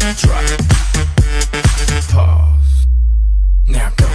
Drop. Pause. Now go.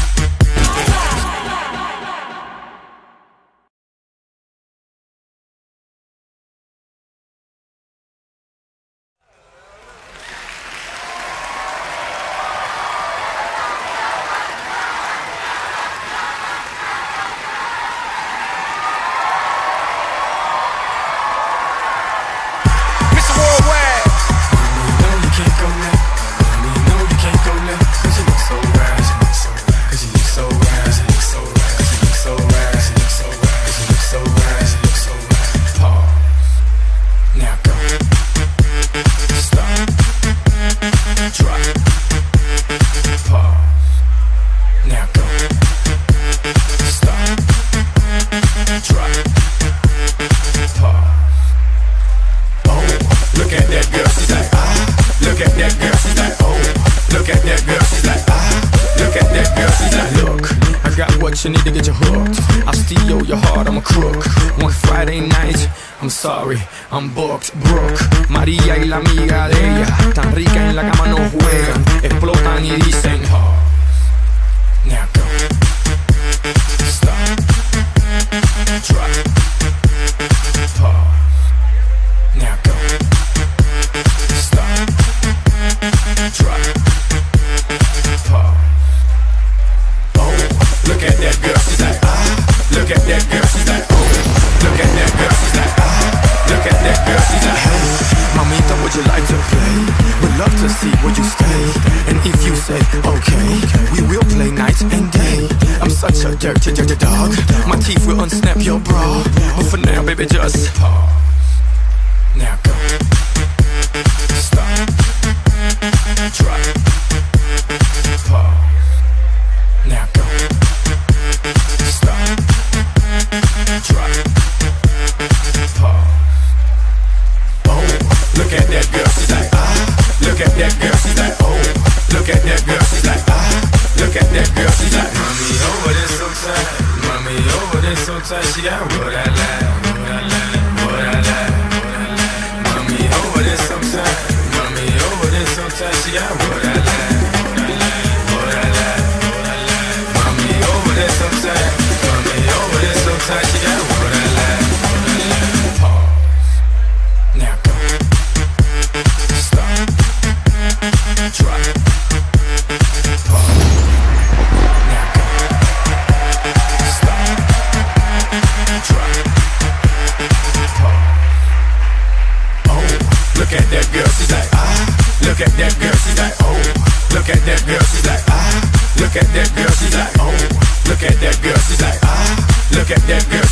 You need to get you hooked. I'll steal your heart, I'm a crook. One Friday night, I'm sorry, I'm booked. Brooke, María y la amiga de ella, tan rica en la cama no juegan, explotan y dicen pause. Now go. Stop. Drop. Pause. Now go. Stop. Drop. Pause. Look at that girl, she's like, ah. Look at that girl, she's like, oh. Look at that girl, she's like, ah. Look at that girl, she's like, hey. Mamita, would you like to play? Would love to see where you stay. And if you say, okay, we will play night and day. I'm such a dirty dog. My teeth will unsnap your bra. But for now, baby, just pause. Now go. Stop. Drop. Pause. Now go. Stop. Drop. Pause. Oh, look at that girl, she's like, ah. Look at that girl, she's like, oh. Look at that girl, she's like, ah. Look at that girl, she's like, mommy over there so tight. Mommy over there so tight. She got what I like, what I like, what I like, what I like. Mommy over there so tight. Mommy over there so tight. She got what I like, what I like, what I like, what I like. Mommy over there so tight. Mommy over there so tight. She got what I like, what I like. Pause. Now go. Stop. Drop. Pause. Now go. Stop. Drop. Pause. Oh, look at that girl, she's like, ah. Look at that girl, she's like, oh. Look at that girl, she's like, ah. Look at that girl, she's like, oh. Look at that girl, she's like, ah. Look at that girl.